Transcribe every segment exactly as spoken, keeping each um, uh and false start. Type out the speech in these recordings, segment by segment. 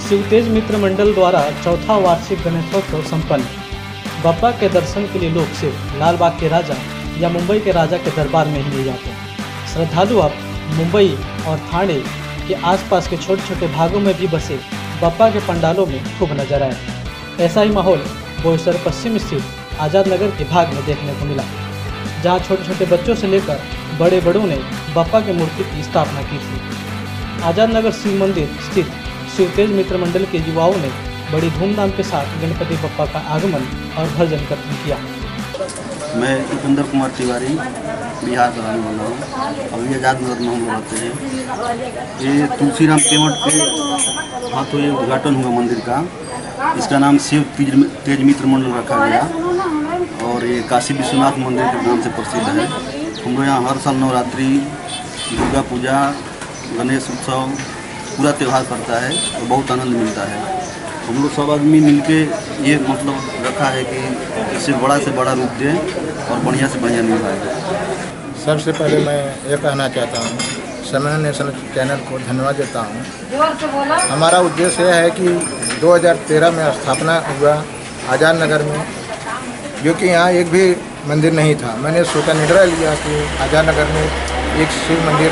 शिवतेज मित्र मंडल द्वारा चौथा वार्षिक गणेशोत्सव संपन्न। बप्पा के दर्शन के लिए लोग सिर्फ लाल बाग के राजा या मुंबई के राजा के दरबार में ही नहीं जाते हैं। श्रद्धालु अब मुंबई और ठाणे के आसपास के छोटे छोटे भागों में भी बसे बप्पा के पंडालों में खूब नजर आए। ऐसा ही माहौल बोईसर पश्चिम स्थित आज़ाद नगर के भाग में देखने को मिला, जहां छोटे छोटे बच्चों से लेकर बड़े बड़ों ने बप्पा की मूर्ति की स्थापना की थी। आज़ाद नगर शिव मंदिर स्थित शिवतेज मित्र मंडल के युवाओं ने बड़ी धूमधाम के साथ गणपति बप्पा का आगमन और भजन कीर्तन किया। मैं उपेंद्र कुमार तिवारी बिहार से रहने वाला हूँ। अभी आज़ाद नगर में हम लोग रहते हैं। ये तुलसीराम केवट के हाथों ये उद्घाटन हुआ मंदिर का। इसका नाम शिव तेज मित्र मंडल रखा गया और ये काशी विश्वनाथ मंदिर के नाम से प्रसिद्ध है। हम लोग यहाँ हर साल नवरात्रि, दुर्गा पूजा, गणेश उत्सव पूरा त्यौहार करता है और बहुत आनंद मिलता है। हम लोग सब आदमी मिलके ये मतलब रखा है कि इससे बड़ा से बड़ा रूप दें और बढ़िया से बढ़िया निभाएं। सबसे पहले मैं ये कहना चाहता हूँ, समय नेशनल चैनल को धन्यवाद देता हूँ। हमारा उद्देश्य यह है कि दो हज़ार तेरह में स्थापना हुआ आज़ाद नगर में, जो कि यहाँ एक भी मंदिर नहीं था। मैंने सोचा निर्णय लिया कि आज़ाद नगर में एक शिव मंदिर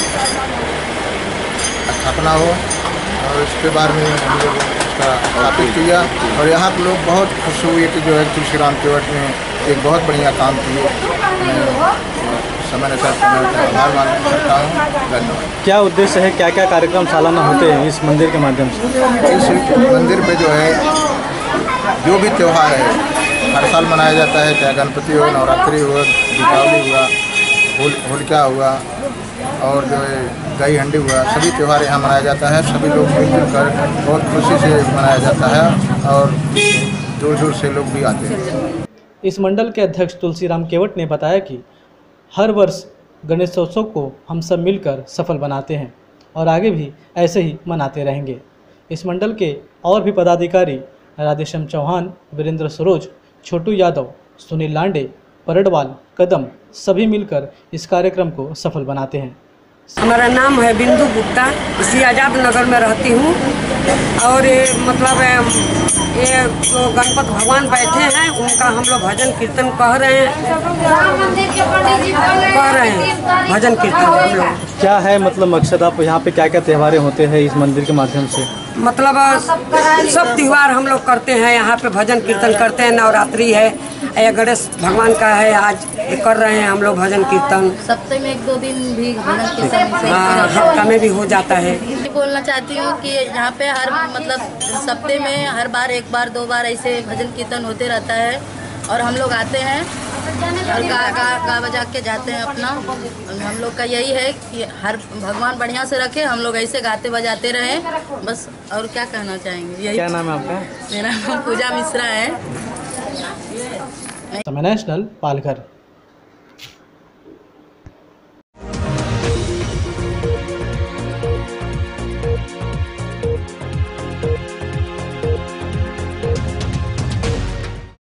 स्थापना हो और इसके बारे में हम लोग उसका स्थापित किया और यहाँ के लोग बहुत खुश हुए कि जो है तुलसीराम केवट ने एक बहुत बढ़िया काम किए। समय नेशनल चैनल का आभार मान करता हूँ। धन्यवाद। क्या उद्देश्य है, क्या क्या कार्यक्रम सालाना होते हैं इस मंदिर के माध्यम से? इस मंदिर पे जो है जो भी त्यौहार है हर साल मनाया जाता है, चाहे गणपति हो, नवरात्रि हो, दीपावली हुआ, होल होलिका हुआ और जो है दही हंडी हुआ, सभी त्यौहार यहाँ मनाया जाता है। सभी लोग मिलजुल कर बहुत खुशी से मनाया जाता है और दूर दूर से लोग भी आते हैं। इस मंडल के अध्यक्ष तुलसीराम केवट ने बताया कि हर वर्ष गणेशोत्सव को हम सब मिलकर सफल बनाते हैं और आगे भी ऐसे ही मनाते रहेंगे। इस मंडल के और भी पदाधिकारी राधेश्याम चौहान, वीरेंद्र सरोज, छोटू यादव, सुनील लांडे, परडवाल, कदम सभी मिलकर इस कार्यक्रम को सफल बनाते हैं। हमारा नाम है बिंदु गुप्ता, इसी आज़ाद नगर में रहती हूँ और ये मतलब ये जो गणपति भगवान बैठे हैं उनका हम लोग भजन कीर्तन कह रहे हैं कह रहे हैं भजन कीर्तन हम लोग। क्या है मतलब मकसद, आप यहाँ पे क्या क्या त्योहारें होते हैं इस मंदिर के माध्यम से? मतलब सब त्यौहार हम लोग करते हैं, यहाँ पे भजन कीर्तन करते हैं। नवरात्रि है या गणेश भगवान का है, आज कर रहे हैं हम लोग भजन कीर्तन। सप्ताह में एक दो दिन भी भजन कीर्तन हाँ हफ्ता में भी हो जाता है। बोलना चाहती हूँ कि यहाँ पे हर मतलब सप्ताह में हर बार एक बार दो बार ऐसे भजन कीर्तन होते रहता है और हम लोग आते हैं और गा गा गा बजा के जाते हैं अपना। हम लोग का यही है कि हर भगवान बढ़िया से रखे, हम लोग ऐसे गाते बजाते रहें बस। और क्या कहना चाहेंगे यही। क्या नाम है आपका? मेरा नाम पूजा मिश्रा है। समय नेशनल पालघर।